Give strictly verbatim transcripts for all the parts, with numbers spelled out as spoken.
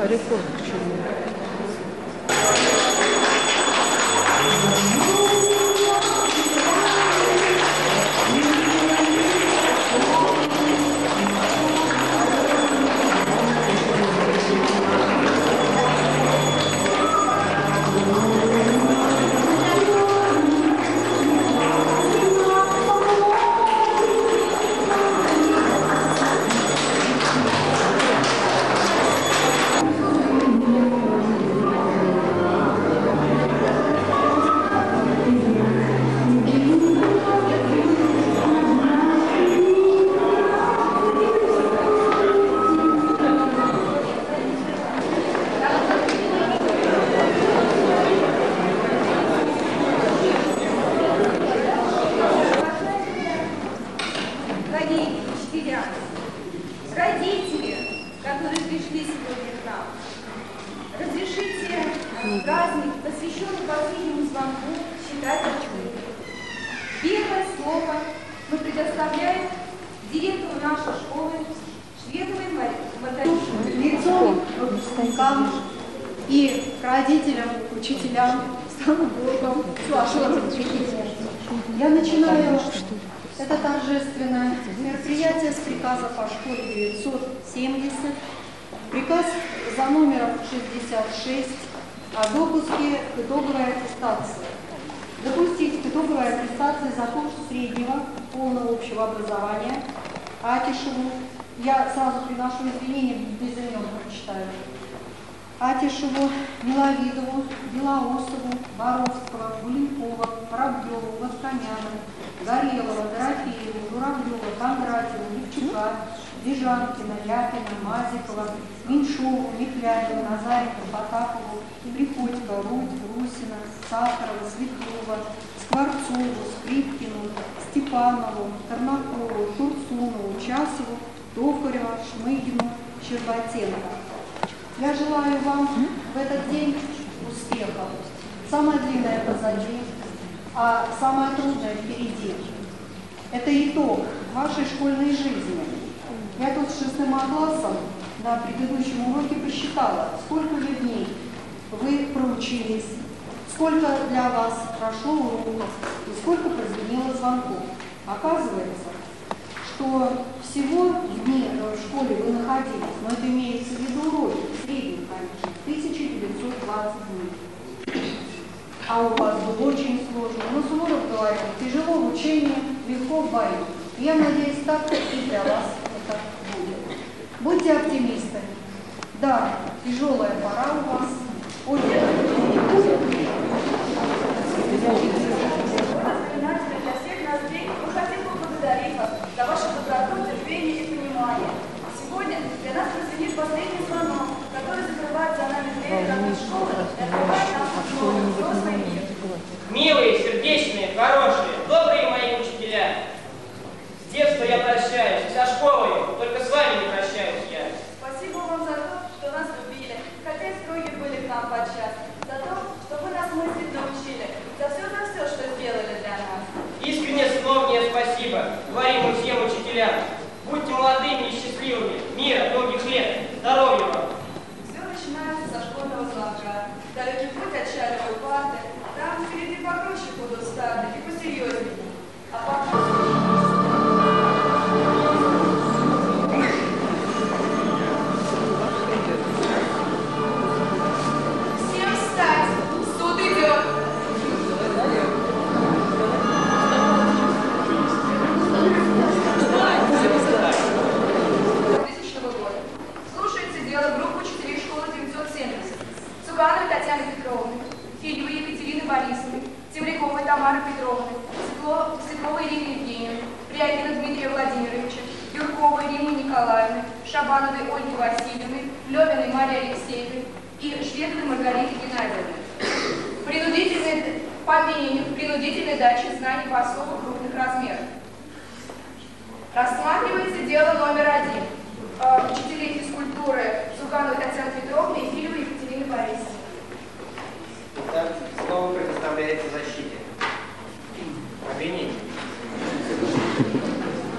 Рекорд к чему? Праздник, посвященный последнему звонку, считать открытым. Первое слово мы предоставляем директору нашей школы Шведовой Марии. Лицом к выпускникам и к родителям, к учителям, стану Богом, с вашего разрешения. Я начинаю это торжественное мероприятие с приказа по школе девятьсот семьдесят, приказ за номером шестьдесят шесть о допуске к итоговой аттестации. Допустить к итоговой аттестации за курс среднего полного общего образования Атишеву, я сразу приношу извинения, без имен прочитаю, Атишеву, Миловидову, Белоусову, Боровского, Гуленкова, Воробьеву, Восконяну, Горелова, Дорофееву, Журавлева, Кондратьеву, Левчука, Дежанкина, Ляпина, Мазикова, Меньшову, Михляева, Назаренко, Потапову, Приходько, Рудь, Русина, Сахарова, Светлова, Скворцову, Скрипкину, Степанову, Тарнакову, Шурцунову, Часову, Токарева, Шмыгину, Щербатенко. Я желаю вам в этот день успехов. Самое длинное позади, а самое трудное впереди. Это итог вашей школьной жизни. Я тут с шестым А классом на предыдущем уроке посчитала, сколько же дней вы проучились, сколько для вас прошло уроков и сколько прозвенело звонков. Оказывается, что всего в дни в школе вы находились, но это имеется в виду уроки, в среднем, конечно, тысяча девятьсот двадцать дней. А у вас было очень сложно. Но Суворов говорил, тяжело в учении, легко в бою. И я надеюсь, так и для вас это будет. Будьте оптимистами. Да, тяжелая пора у вас. Ой, Для всех нас день мы хотим поблагодарить вас за вашу доброту, терпение и понимание. Сегодня для нас прозвенит последний звонок, который закрывает за нами двери родной школы и открывает нам новый взрослый мир. Милые, сердечные, хорошие, добрые мои учителя. С детства я прощаюсь, со школой, только с вами не прощаюсь я. Спасибо вам за то, что нас любили, хотя и строгие были к нам подчас, за то, что вы нас мыслить научили, за все, за все, что сделали для нас. Искренне снова мне спасибо, говорим мы всем учителям. Будьте молодыми и счастливыми, мира, долгих лет, здоровья вам. Все начинается со школьного звонка. Далекий путь от чайной парты, там впереди покруче будут старты и посерьезнее. А потом... Цугановой Татьяны Петровны, Филевой Екатерины Борисовны, Темряковой Тамары Петровны, Светловой Ирины Евгеньевны, Прягина Дмитрия Владимировича, Юрковой Ирины Николаевны, Шабановой Ольги Васильевны, Левиной Марии Алексеевны и Шведовой Маргариты Геннадьевны. Принудительные помене, принудительной дачи знаний по особо крупных размерах. Рассматривается дело номер один. Учителей физкультуры Цугановой Татьяны Петровны и Филевой Екатерины Борисовны. Итак, слово предоставляется защите. Обвинение.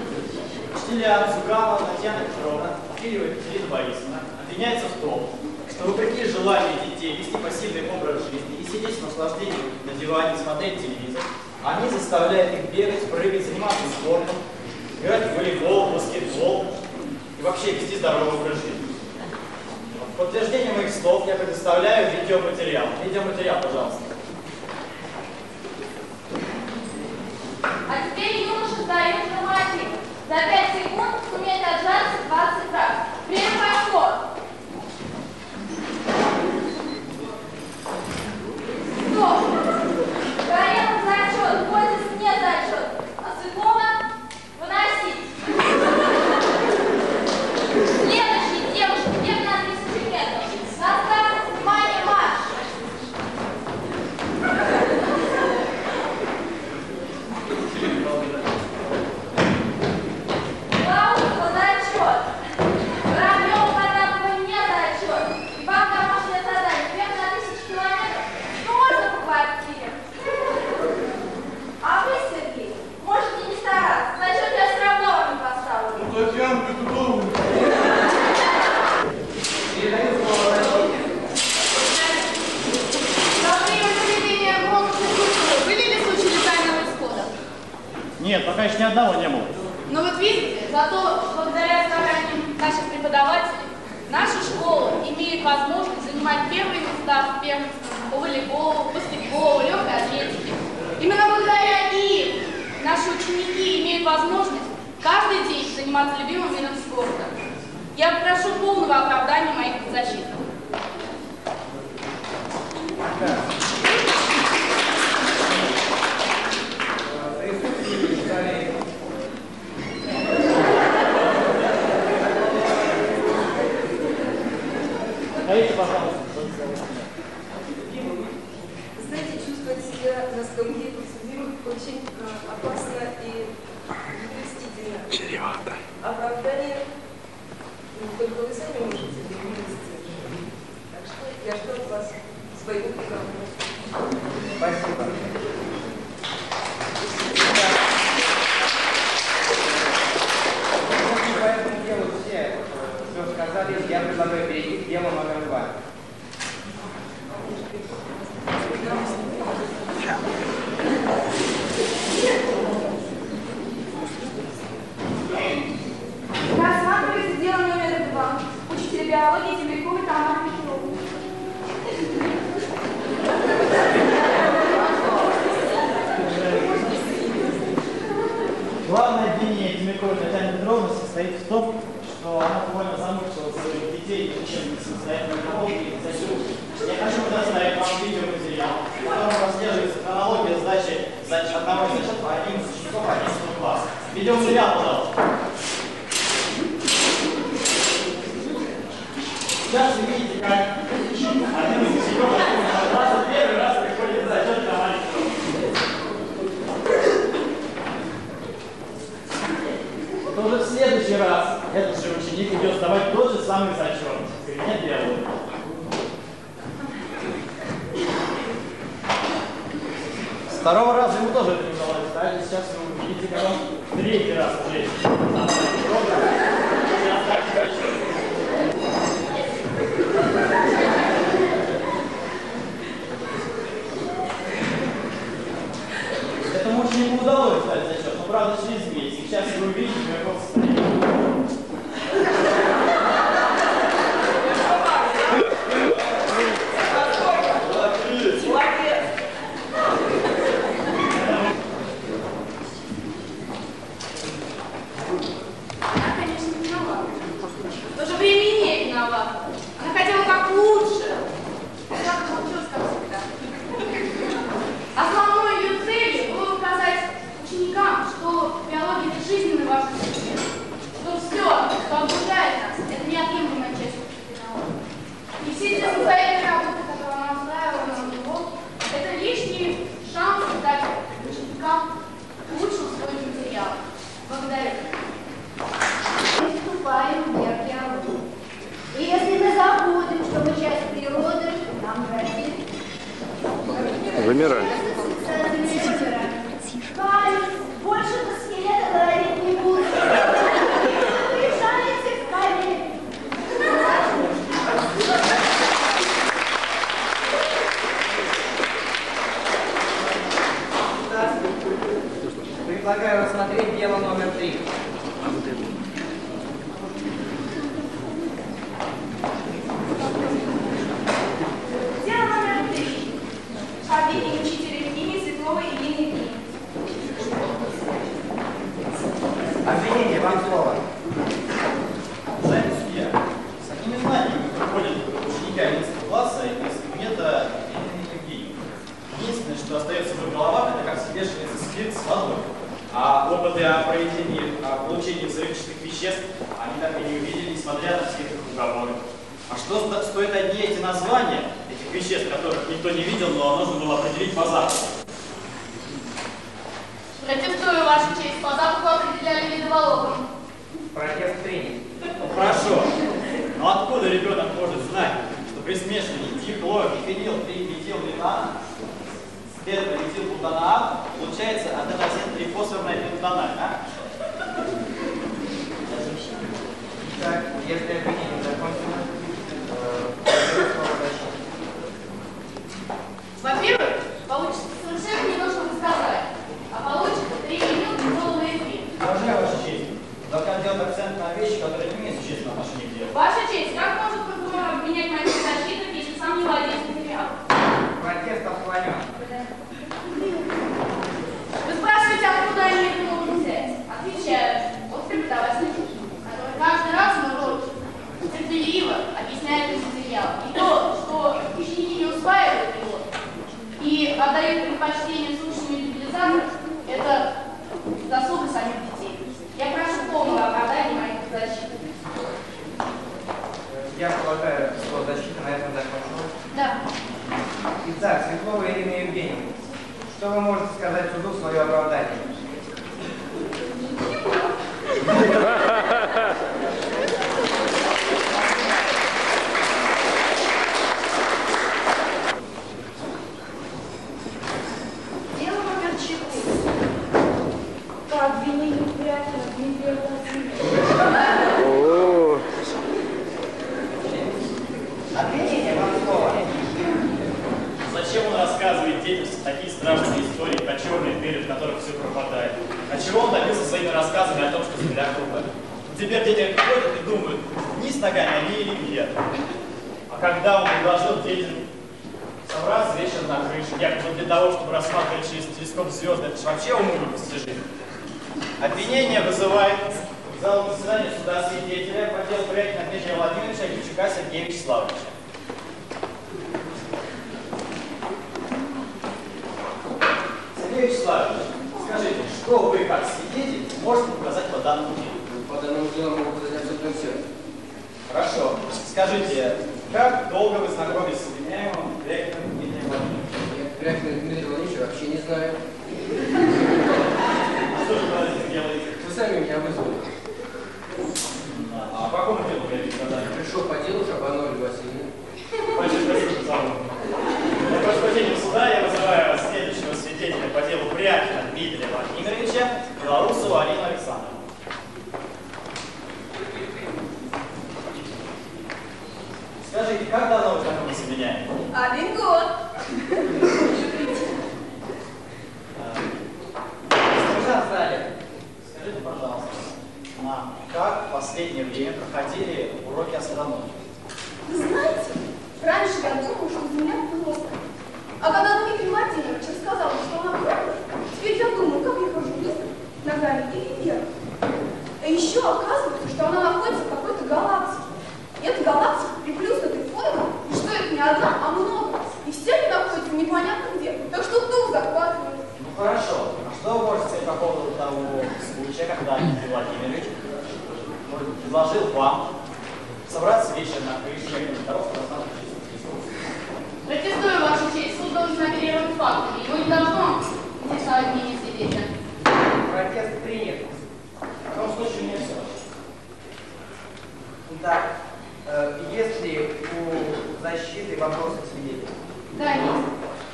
Учителя Цуганова Татьяна Петровна, Филева Екатерина Борисовна обвиняются в том, что вопреки желанию детей вести пассивный образ жизни и сидеть с наслаждением на диване, смотреть телевизор, они заставляют их бегать, прыгать, заниматься спортом, играть в волейбол, баскетбол и вообще вести здоровый образ жизни. В подтверждение моих слов я предоставляю видеоматериал. Видеоматериал, пожалуйста. А теперь юноша сдает норматив. За пять секунд сумеет отжаться двадцать раз. Время пошло. Стоп! Горелов зачет, Козис не зачет. А Светлова выносить. Следующий девушка, бег на тысячу метров. На старт, внимание, марш! Лаушка зачет. Воробьев Потапова не зачет. И вам домашнее задание. Бег на тысячу километров тоже по квартире. А вы, Сергей, можете не стараться. Зачет я все равно вам не поставлю. Ну, Татьяна, ты дома. Передаю слово России. Во время проведения конкурса культуры были ли случаи летального исхода? Нет, пока еще ни одного не было. Но вот видите, зато благодаря стараниям наших преподавателей наша школа имеет возможность занимать первые места в первенстве по волейболу, баскетболу, легкой атлетике. Именно благодаря им наши ученики имеют возможность каждый день заниматься любимым видом спорта. Я прошу полного оправдания моих подзащитных. Присутствующие в зале. Дайте, пожалуйста. Знаете, чувствовать себя на скамье подсудимых очень э, опасно и непостижимо. Чревато. Оправдание ну, только вы сами можете вынести. Так что я жду от вас своего приговора. Спасибо. По этому делу все, все сказали, я предлагаю перейти к делу номер два. Рассматривается дело номер два. Учителя биологии Земляковой Тамары Петровны. Главное обвинение Демяковой Татьяны Петровны состоит в том, что она буквально замучила своих детей учебной самостоятельной науки. Я хочу предоставить вам видеоматериал, в котором прослеживается хронология сдачи задач одного из одиннадцати учеников одиннадцатого класса. Видеоматериал, пожалуйста. Сейчас вы видите, как один из учеников одиннадцатого класса первый раз приходит зачет на маленького. То уже в следующий раз этот же ученик идет сдавать тот же самый зачет. Не делают. С второго раза ему тоже это не удалось. Так, сейчас вы увидите, как он в третий раз уже. Этому ученику удалось сдать зачет, но правда через месяц. Сейчас вы увидите, как он состоит. Она, конечно, не виновата. В то же время и не виновата. Она хотела как лучше. Как получилось, как всегда. Основной ее целью было показать ученикам, что биология – это жизненно важный предмет. Что все, что окружает нас, это неотъемлемая часть общества науки. И все те самостоятельные работы, которые она устраивала на него, это лишний шанс дать ученикам лучше усвоить материал. Благодарю. Мы вступаем в мир биологии. И если мы забудем, что мы часть природы, нам грозит Вымирай. Каюсь, больше до скелета говорить не буду. Приезжайте в камере. Предлагаю рассмотреть дело номер три. Дело номер три. Обвинение учителя химии Светловой Елены Евгеньевны. Обвинение, вам слово. Уважаемый судья, с какими знаниями приходят ученики одиннадцатого класса из кабинета Елены Евгеньевны? Единственное, что остается в их головах, это как смешивается спирт с водой. А опыты о проведении, о получении взрывчатых веществ они так и не увидели, несмотря на все их уговоры. А что стоят одни эти названия, этих веществ, которых никто не видел, но нужно было определить по запаху? Протестую, Ваша честь, по запаху определяли виды волокон. Протест принят. Ну, хорошо. Но откуда ребенок может знать, что при смешивании дихлор, дифенил, триметилметана, тетраметилбутанаат получается аденозин трифосфорная пентаналь, а? Так, если обвинение закончено, э, Во-первых, получится совершенно не то, что вы сказали, а получится три миллиона эфир. Уважаемая Ваша честь, адвокат делает акцент на вещи, которые не имеют существенного отношения к делу. Ваша честь, как может прокурор обвинять мою защиту, если сам не владеет материалом? протест отклонен. Вы спрашиваете, откуда они это могут взять? Отвечаю, от преподавателя, который каждый раз на уроке терпеливо объясняет им материал. И то, что ученики не усваивают его и отдают предпочтение слушанию утилизаторов, это заслуга самих детей. Я прошу полного оправдания моих защит. Я полагаю, что защита на этом закончилась. Да. Итак, Светлова Ирина Евгеньевна, что вы можете сказать суду в свое оправдание? Дело номер четыре. По обвинению Прятина Дмитрия Владимировича. О, Обвинение, вам слово. Зачем он рассказывает детям такие страшные истории про черные дыры, в которых все пропадает? А чего он добился своими рассказами о том, что земля круглая? Теперь дети ходят и думают, вниз ногами они или вверх. А когда он предложил детям собраться вечером на крыше, якобы для того, чтобы рассматривать через телескоп звезды, это же вообще уму непостижимо. Обвинение вызывает в зал заседания суда свидетеля по делу Прятина Дмитрия Владимировича Левчука Сергея Вячеславовича. Сергей Вячеславович, скажите, что вы, как свидетель, можете показать по данному делу? По данному делу могу показать абсолютно все. Хорошо. Скажите, как долго вы знакомились с обвиняемым Прятиным Дмитрием Владимировичем? Я Прятина Дмитрия Владимировича вообще не знаю. Что же вы делаете? Вы сами меня вызвали. А по какому делу вы сказали? Пришел по делу Шабановой Васильевны. Большое спасибо за звонок. Для просмотрения суда я вызываю следующего свидетеля по делу Прятина Дмитрия Владимировича, Белоусову Алину Александровну. Скажите, как давно вы знакомы с обвиняемым? Один год. Госпожа в зале, скажите, пожалуйста, нам как в последнее время проходили уроки астрономии? Вы знаете, раньше я думала, что Земля плоская. А когда Дмитрий Владимирович рассказал, что она круглая, теперь я думаю, как я хожу вниз, ногами или вверх. А еще оказывается, что она находится в какой-то галактике. И эта галактика приплюснутой формы, и что это не одна, а много. И все они находятся непонятно где. Так что дух захватывает. Ну хорошо. А что вы можете сказать по поводу того случая, когда Дмитрий Владимирович может быть, предложил вам собраться вечером на крыше для того, чтобы рассматривать телескоп? Протестую, Ваша честь, суд должен оперировать фактами. Его не должно интересовать мнение свидетеля. Протест принят. В таком случае мне все. Итак, э, есть ли у защиты вопросы к свидетелю? Да, есть.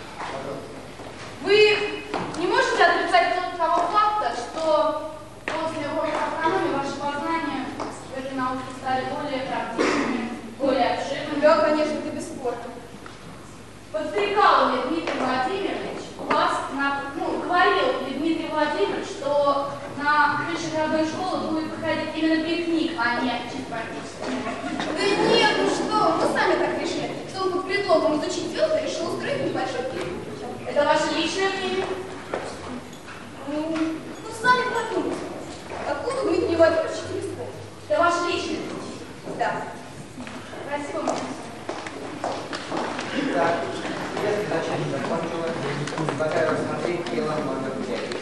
Вы не можете отрицать тот того факта, что после урока астрономии ваши познания в этой науке стали более практичными, более обширными? Да, конечно, это бесспорно. Подстрекал ли Дмитрий Владимирович вас, на, ну, говорил ли Дмитрий Владимирович, что попробуем изучить звезды, решил устроить небольшой фильм. Это ваше личное мнение? Ну, ну сами подумайте. Откуда у Дмитрия Владимировича телескоп? Это ваше личное мнение? Да. Спасибо, мама. Итак, если зачем закончилось, предлагаю рассмотреть дело номер пять.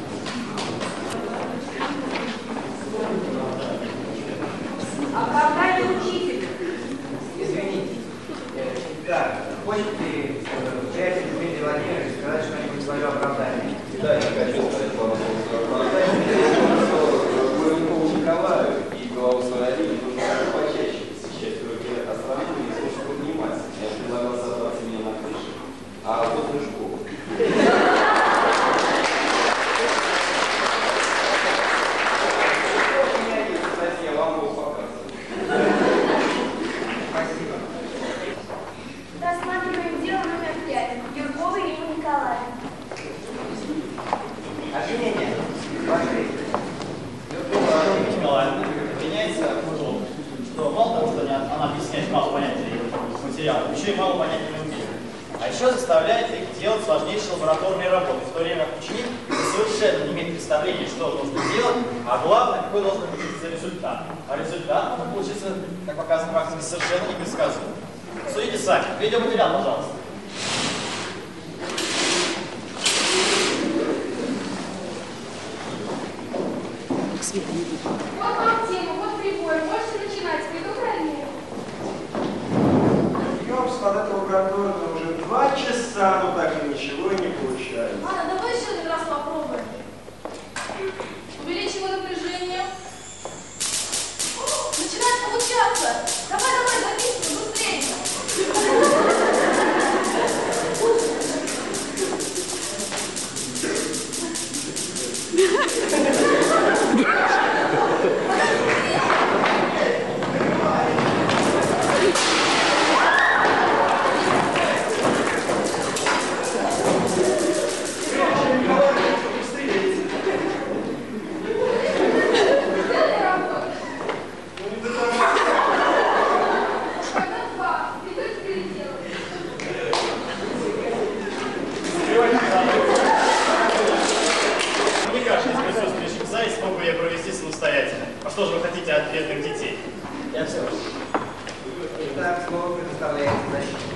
Оправдание учителя. Извините. Итак, хочет ли приятель Дмитрий Владимирович сказать что-нибудь в свое оправдание? Да, я хочу сказать пару слов в оправдание. Гурникову Николаю и Клаусу Арине нужно почаще посещать уроки астрономии и слушать внимательно. Я предлагал собраться меня на крыше, а после школы. Рассматриваем дело номер пять. Юркова Ирина Николаевна. Обвинение. Ваши. Юркова Ирина Николаевна обвиняется в том, что мало того, что она, она объясняет мало понятия материала, еще и мало понятия не умеет. А еще заставляет их делать сложнейшие лабораторные работы, в то время как ученик совершенно не имеет представления, что он должен делать, а главное, какой должен быть результат. А результат может получиться, как показано практикой, совершенно непредсказуемым. Судите сами. Видеоматериал, пожалуйста. Вот вам тема, вот прибор. Можете начинать. Приду правильно. Ёпс, под эту лабораторию уже два часа, но так и ничего не получается. Ладно, давай еще один раз попробуем. Увеличим напряжение. О, начинает получаться. Давай, давай, записывай, быстрее. Что же вы хотите от бедных детей? Я все. Итак, слово предоставляется защите.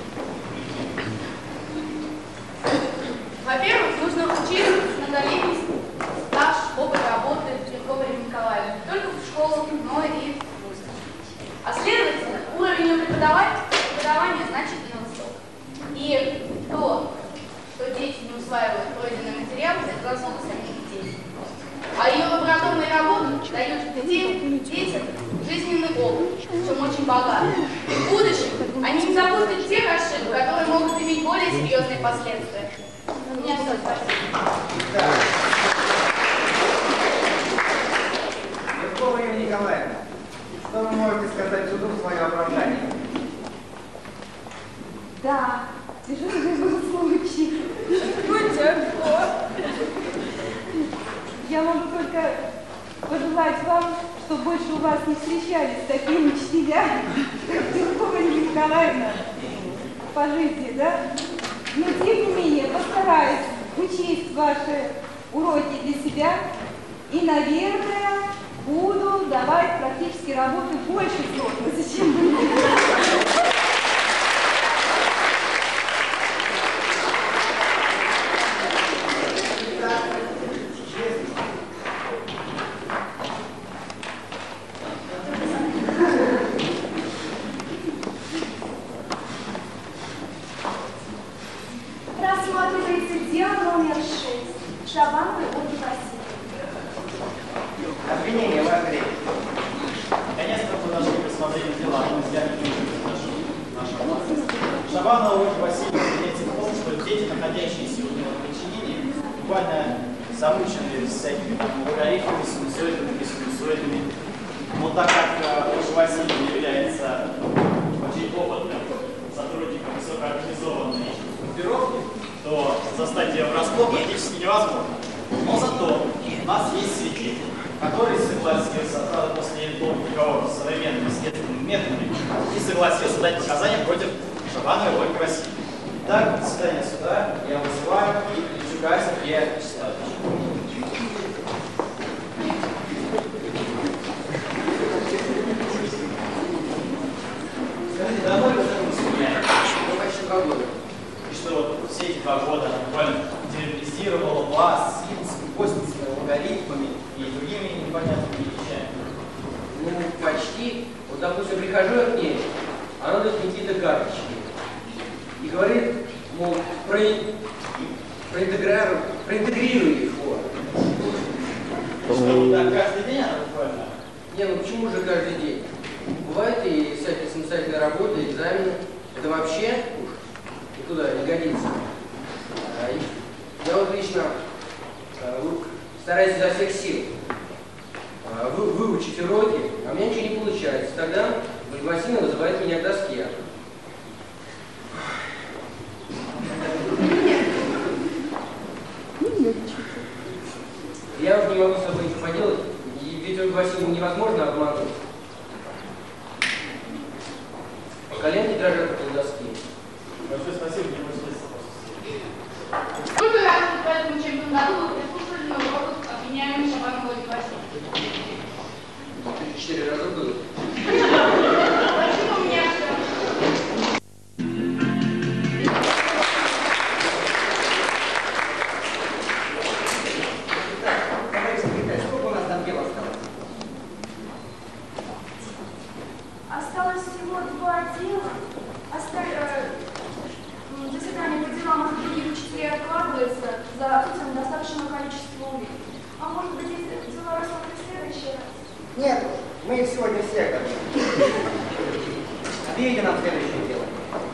Во-первых, нужно учиться многолетний стаж, опыт работы Юрковой Ирины Николаевны. Не только в школу, но и в вузе. А следовательно, уровень ее преподавания, преподавания значительно высок. И то, что дети не усваивают пройденный материал, это заслуга самих детей. А ее лабораторные работы дают детям, детям жизненный опыт, причем очень богатый. И в будущем они не запустят тех ошибок, которые могут иметь более серьезные последствия. У меня все, спасибо. Юркова Ирина Николаевна, что вы можете сказать суду в свое оправдание? Да, тяжелый был случай. Я могу только пожелать вам, чтобы больше у вас не встречались такие учителя, как Юркова Ирина Николаевна по жизни, да? Но тем не менее постараюсь учесть ваши уроки для себя и, наверное, буду давать практически работы больше сложности, чем вы. Рассматривается дело номер шесть. Шабанова Ольга Васильевна. Обвинение, ваш грех. Наконец-то мы подошли к рассмотрению дела, мы взглянули на нашу власть. Шабанова Ольга Васильевна обвиняется в том, что дети, находящиеся у него на подчинении, буквально замученные всякими логарифмами, синусоидами, бессинусоидами. Но так как Ольга Васильевна является очень опытным сотрудником высокоорганизованной группировки, то застать ее врасплох практически невозможно. Но зато у нас есть свидетель, который согласился, правда, после долгих переговоров с современными следственными методами, и согласился дать показания против Шабановой Ольги Васильевны. Итак, заседание суда я вызываю Ильчука Сергея Вячеславовича. Скажите, давно ли вы этому судья? Ну, почти два года. И что вот все эти два года она буквально терроризировала вас, космическими логарифмами и другими непонятными вещами? Ну, почти. Вот, допустим, прихожу я к ней, она дает какие-то карточки. И говорит, мол, про... проинтегрируй, проинтегрируй их. Вот. Что, так каждый день она буквально? Не, ну почему же каждый день? Бывают и всякие самостоятельные работы, экзамены. Это вообще уж никуда не годится. А, я вот лично а, стараюсь изо всех сил а, вы, выучить уроки, а у меня ничего не получается. Тогда Ольга Васильевна вызывает меня к доске. Я уже не могу с собой ничего поделать, ведь Ольгу Васильевну невозможно обмануть. Коленки дрожат от доски. Большое спасибо, не можете. Сколько раз в этом учебном году вы прислушали на уроках обвиняемой Шабановой Ольги Васильевны? Четыре раза было. Почему у меня все? Сколько у нас там дел осталось? Осталось всего два дела. Оставь, э, заседание по делам от других учителей откладывается за отсутствием достаточного количества улик. А может быть, эти дела рассмотрим в следующий раз? Нет, мы их сегодня все готовим. Ответьте нам следующее дело.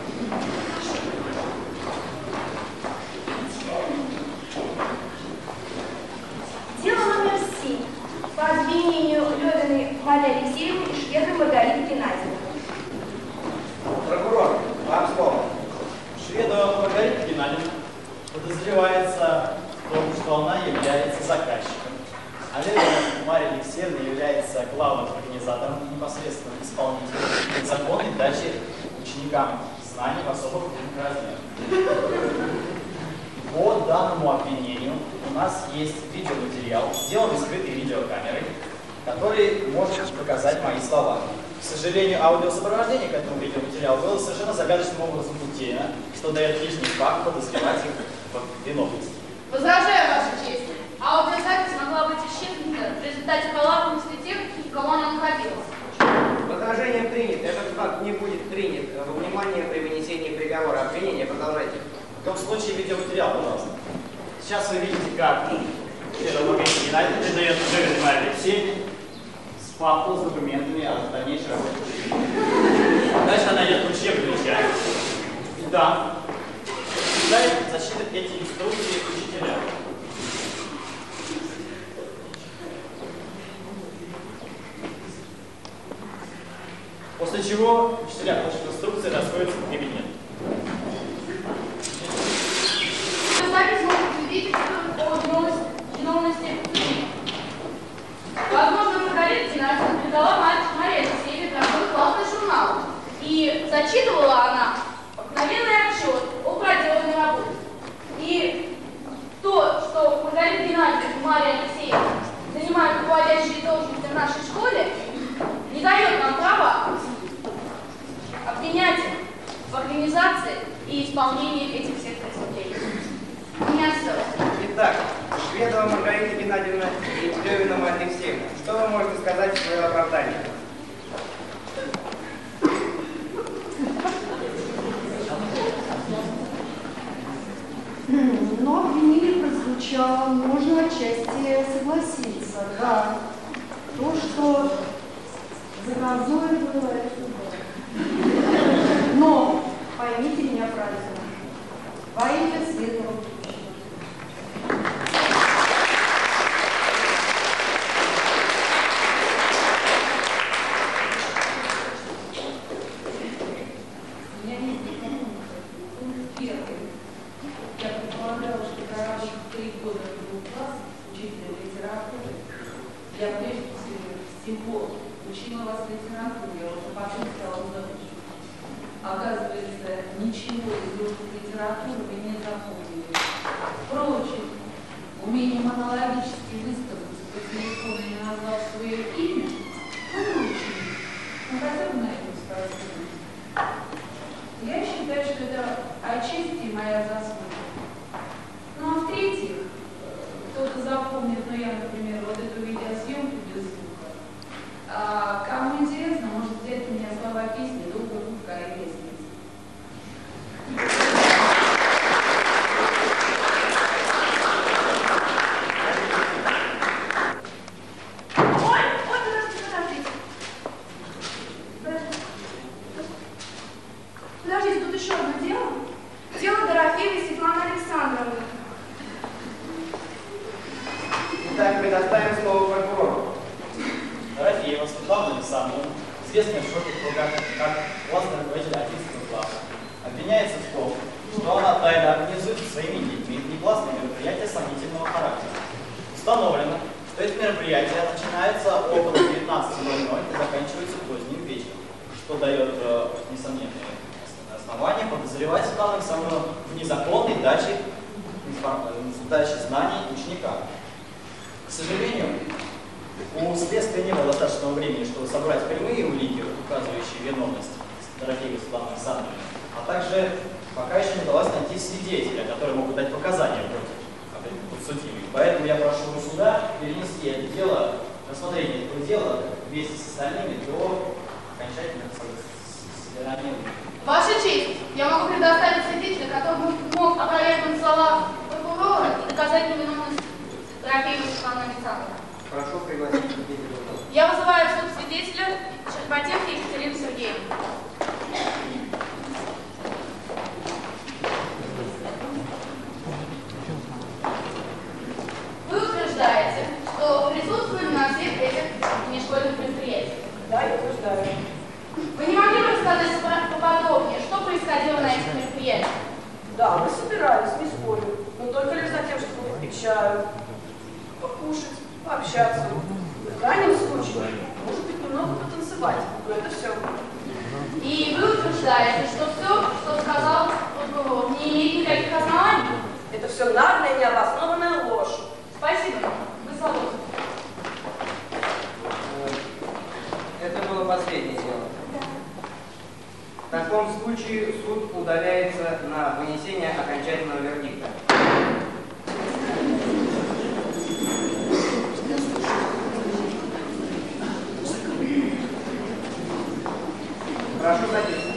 Дело номер семь. По обвинению Левиной Марии Алексеевны и Шведовой Маргариты Геннадьевны. Прокурор, вам слово. Шведова Маргарита Геннадьевна подозревается в том, что она является заказчиком, а Левина Мария Алексеевна является главным организатором и непосредственным исполнителем незаконной дачи ученикам знаний в особых размерах. По данному обвинению у нас есть видеоматериал, сделанный скрытой видеокамерой, который может показать мои слова. К сожалению, аудиосопровождение к этому видеоматериалу было совершенно загадочным образом утеряно, что дает лишний факт подозревать их в виновности. Возражаю, Ваша честь. Аудиозапись могла быть исчеркнута в результате халатности тех, в кого она находилась. Возражение принято. Этот факт не будет принят во внимание при вынесении приговора. Обвинение продолжайте. В таком случае видеоматериал, пожалуйста. Сейчас вы видите, как Шведова Маргарита Геннадьевна передает Левиной Марии Алексеевне с папку с документами о дальнейшей работе. Дальше она идет в учебную часть. И там читает, зачитывает эти инструкции учителя. После чего учителя, получив инструкции, расходятся в кабинет. Запись может свидетельствовать о виновности судьи. Возможно, Маргарита Геннадьевна передала Марии Алексеевне какой-то классный журнал. И зачитывала она обыкновенный отчет о проделанной работе. И то, что Маргарита Геннадьевна и Мария Алексеевна занимают руководящие должности в нашей школе, не дает нам права обвинять их в организации и исполнении этих всех преступлений. У меня все. Итак, Шведова Маргарита Геннадьевна и Левина Мария Алексеевна, что вы можете сказать в свое оправдание? Но обвинение прозвучало, можно отчасти согласиться, да. То, что за грозой было, это было. Но поймите меня правильно. Во имя светлого будущего. Меня нет никакого. Пункт первый. Я предполагала, что проработав три года в двух классах учителя литературы, я прежде всего учила вас литературе, а уже потом стала удовольствием. Оказывается, ничего из русской литературы вы не запомнили. Впрочем, умение монологически высказаться по телефону, не назвав свое имя, вы научили. Ну, хотя бы на этом спасибо. Я считаю, что это отчасти моя заслуга. Ну, а в-третьих, кто-то запомнит, ну, я, например, вот эту видеосъемку без звука. А кому интересно, может взять у меня слова песни «Долго губка и лестница». Ой, вот, подождите, подождите. Подождите, тут еще одно дело. Дело Дорофеевой Светланы Александровны. Итак, предоставим слово прокурору. Дорофеева Светлана Александровна, известная в широких кругах как классный руководитель одиннадцатого класса, обвиняется в том, что она тайно организует своими детьми негласные мероприятия сомнительного характера. Установлено, что эти мероприятия начинаются около девятнадцати ноль-ноль и заканчиваются поздним вечером, что дает э, несомненные основания подозревать Светлану Александровну в незаконной даче, даче знаний ученикам. К сожалению, у следствия не было достаточного времени, чтобы собрать прямые улики, указывающие виновность Дорофеевой Светланы Александровны, а также пока еще не удалось найти свидетеля, которые могут дать показания против подсудимых. Поэтому я прошу суда перенести это дело, рассмотрение этого дела вместе с остальными до окончательного собирания. Ваша честь, я могу предоставить свидетеля, который мог опровергнуть слова прокурора и доказать невиновность Дорофеевой Светланы Александровны. Прошу пригласить свидетеля. Я вызываю в суд свидетеля Щербатенко Екатерину Сергеевну. Вы утверждаете, что присутствовали на всех этих внешкольных мероприятиях? Да, я утверждаю. Вы не могли бы рассказать поподробнее, что происходило на этих мероприятиях? Да, мы собирались, не спорю, но только лишь за тем, чтобы выпить чаю, покушать, пообщаться. В крайнем случае, может быть, немного потанцевать, но это все. И вы утверждаете, что все, что сказал прокурор, не имеет никаких оснований? Это все наглая и необоснованная ложь. Спасибо. Вы свободны. Это было последнее дело. В таком случае суд удаляется на вынесение окончательного вердикта. Прошу садиться.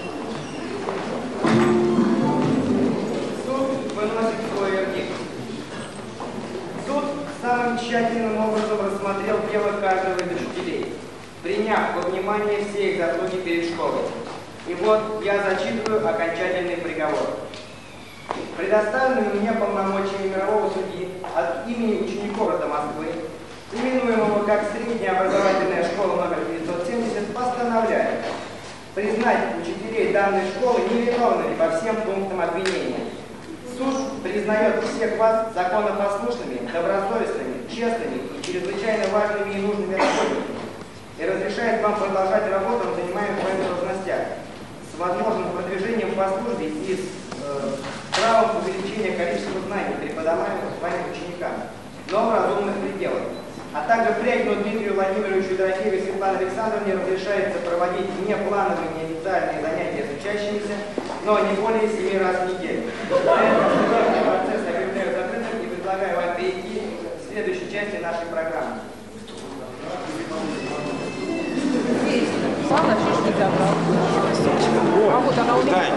Суд выносит свой вердикт. Суд самым тщательным образом рассмотрел дело каждого из учителей, приняв во внимание все их заслуги перед школой. И вот я зачитываю окончательный приговор. Предоставленными мне полномочиями мирового судьи от имени учеников города Москвы, именуемого как Средняя образовательная школа номер девятьсот семьдесят, постановляю признать учителей данной школы невиновными по всем пунктам обвинения. Суд признает всех вас законопослушными, добросовестными, честными и чрезвычайно важными и нужными работниками и разрешает вам продолжать работу на занимаемых вами должностях с возможным продвижением по службе и с э, правом увеличения количества знаний, преподаваемых вами ученикам, но в разумных пределах. А также Фрягину Дмитрию Владимировичу Дорофеевой Светлане Александровне разрешается проводить неплановые неофициальные занятия с учащимися, но не более семи раз в неделю. Поэтому процесс объявляю закрытым и предлагаю вам перейти к следующей части нашей программы. Ладно, шишки забрал. А вот она у меня.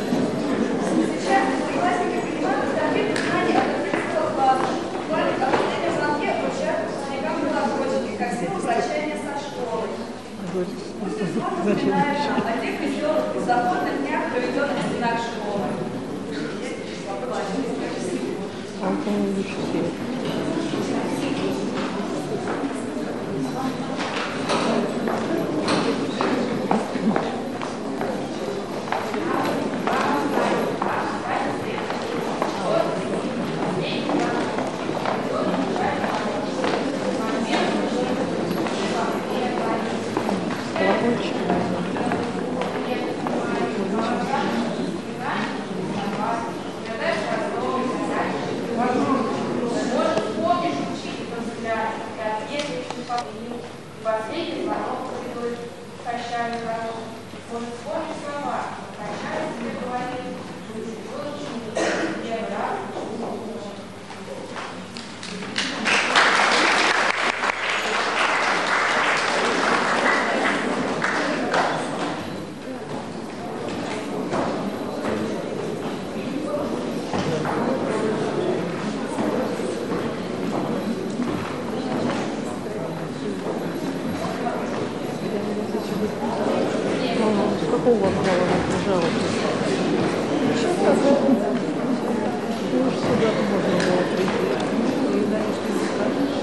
Сейчас пригласите принимать, Дорофееву Светлане Александровне. Он, по-моему, лучше всех. Последний звонок придет, прощальный звонок. Может, вспомнить слова, прощай, тебе говорит, первый раз. Какого вокзала она жалуется? Сейчас сказала. Ну уж сюда можно было прийти. И дальше не скажешь.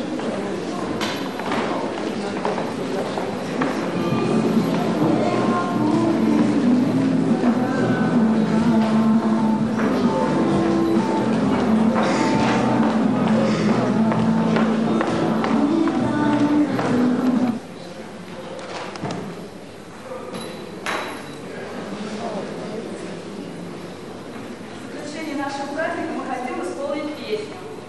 Нашего праздника мы хотим исполнить песню.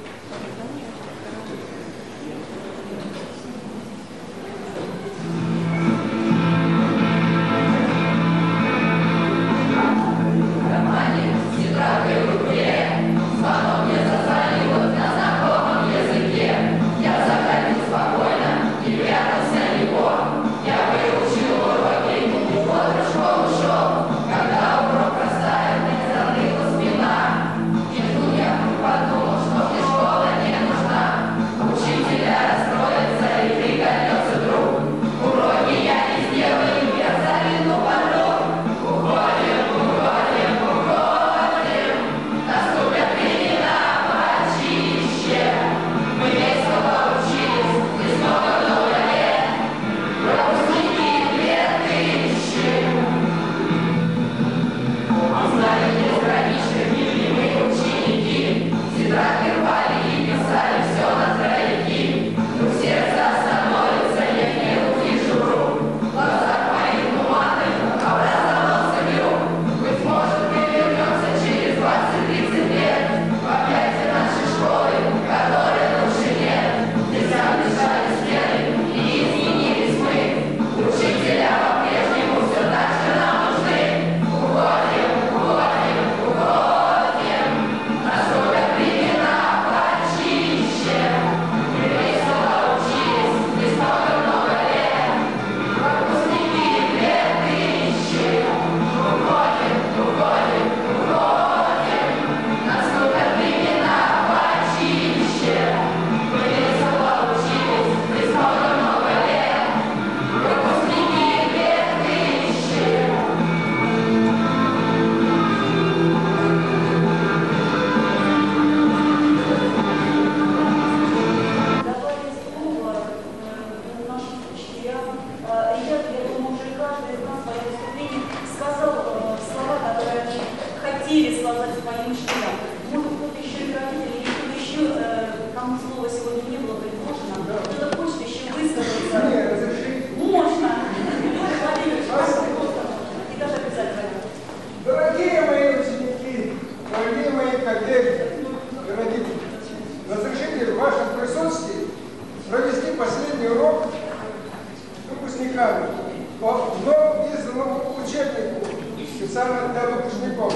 По вновь изданному учебнику, специально для выпускников.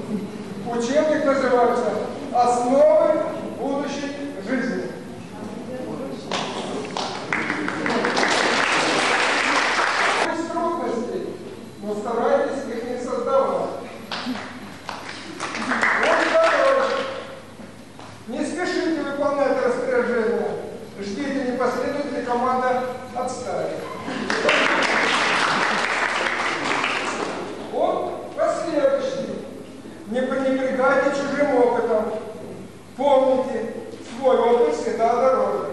Учебник называется «Основы будущей жизни». Есть трудности, но старайтесь их не создавать. Вот второй. Не спешите выполнять распоряжения. Ждите, не последует ли команда отставить. Вот последующий. Не пренебрегайте чужим опытом. Помните, всегда дороже.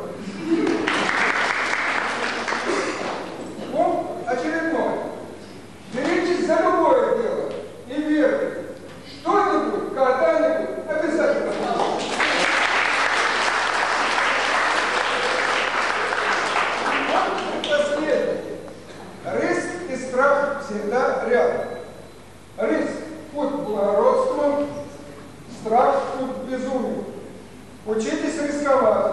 Пункт очередной. Беритесь за любое дело и верьте, что-нибудь, когда-нибудь обязательно получится. Последний. Риск и страх всегда рядом. Риск – путь к благородству, страх – путь к безумию. Учитесь рисковать.